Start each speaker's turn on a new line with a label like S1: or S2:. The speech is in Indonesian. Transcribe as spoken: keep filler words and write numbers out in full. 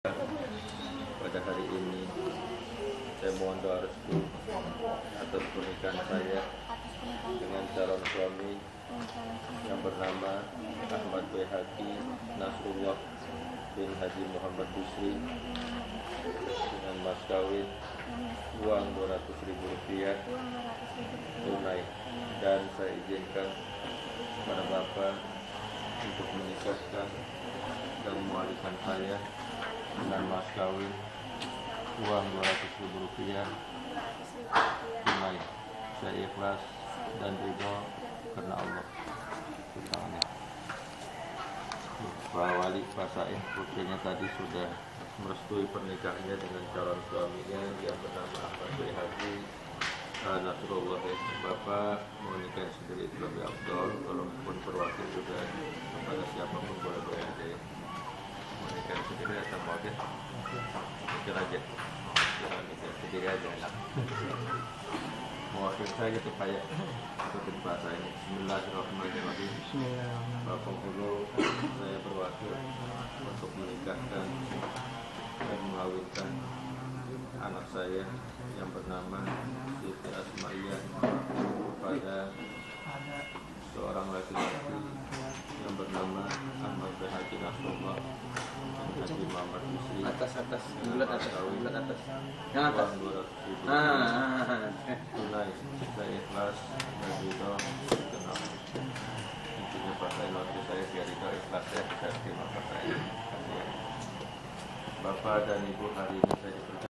S1: Pada hari ini saya mohon doa restu atas pernikahan saya dengan calon suami yang bernama Ahmad Baihaqi Nasrullah bin Haji Muhammad Bisri dengan mas kawin uang dua ratus ribu rupiah tunai, dan saya izinkan kepada Bapak untuk menikahkan dan mewalikan saya dengan mas kawin uang dua ratus ribu rupiah tunai. Saya ikhlas dan ridho karena Allah. Pak Wali, Pak Said, putrinya tadi sudah merestui pernikahannya dengan calon suaminya yang bernama Ahmad Baihaqi Nasrullah. Bapak menikah sendiri itu lebih afdol, walaupun perwakil juga kepada siapapun boleh-boleh aja ya. Menikah sendiri atau mau deh mikir aja, jangan mikir sendiri aja enak. Mewakil saya gitu kayak ikutin bahasa ini. Bismillahirrahmanirrahim. Bapak dulu saya berwakil untuk menikahkan dan mengawinkan anak saya yang bernama Siti Asma'iyah kepada seorang laki-laki yang bernama Ahmad Baihaqi Nasrullah bin Haji Muhammad Bisri.
S2: Atas atas, bulat atas, bulat atas. Yang atas.
S1: dua ratus ribu
S2: Ah,
S1: tunai. Saya ikhlas dan ridho kenal. Intinya Pak saya waktu saya biar ridho ikhlas saya bisa terima Pak saya. Bapak dan Ibu hari ini saya dipercaya